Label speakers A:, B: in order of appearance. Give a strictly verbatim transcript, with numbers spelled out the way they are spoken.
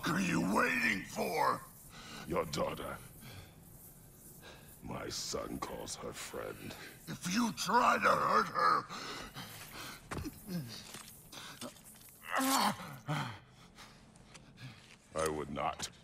A: fuck are you waiting for?
B: Your daughter. My son calls her friend.
A: If you try to hurt her...
B: I would not.